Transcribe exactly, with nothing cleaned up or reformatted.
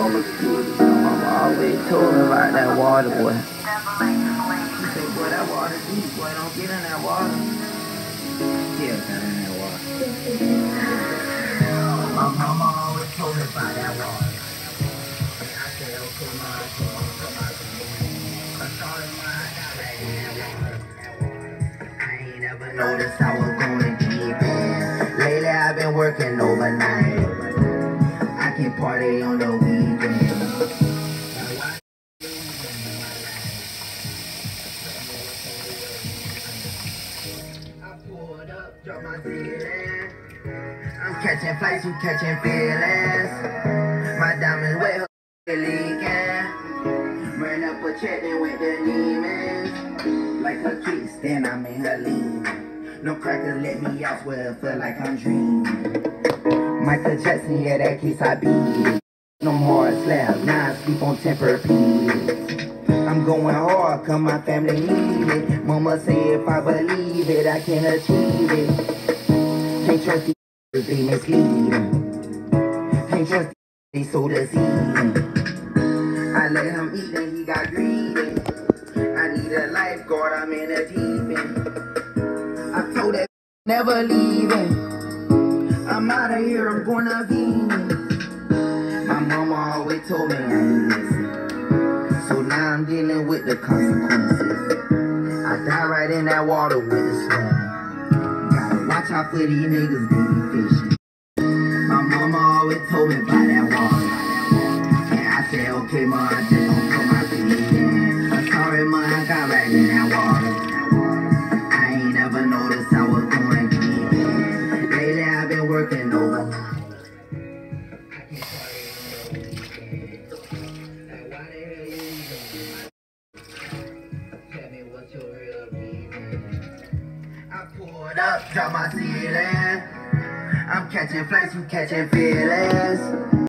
mama, my mama always told me about that water, boy. She said, boy, that water deep, boy, don't get in that water. Yeah, got in that water. My mama always told me about that water. I said, okay, mom, come on, come on, come on. I saw it, mom, I got right in that water. I ain't never noticed I was going deep in. Lately, I've been working overnight. I can party on the weekend. I pulled up, dropped my ceiling. I'm catching flights, you catching feelings. My diamonds wet, her leaking. Ran up a check, then went to Neiman's. Like her kiss, then I'm in her lean. No crackers let me out, swear it feel like I'm dreaming. Michael Jackson, yeah, that case I beat it. No more slab, now I sleep on Tempur-Pedic. I'm going hard, cause my family need it. Mama say if I believe it, I can achieve it. Can't trust these, they misleading. Can't trust these, they so deceiving. I let him eat and he got greedy. I need a lifeguard, I'm in a deep end. I told that never leaving. I'm out of here, I'm going to Venus. My mama always told me I ain't listen. So now I'm dealing with the consequences. I die right in that water with the swim. Gotta watch out for these niggas, they be fishing. My mama always told me about that water. And I said, okay, ma, I just gon' put my feet in. I'm sorry, ma, I got right in that water. I ain't never noticed I was going deep in. Lately, I've been working overnight. I pulled up, drop my ceiling. I'm catching flights, you catching feelings.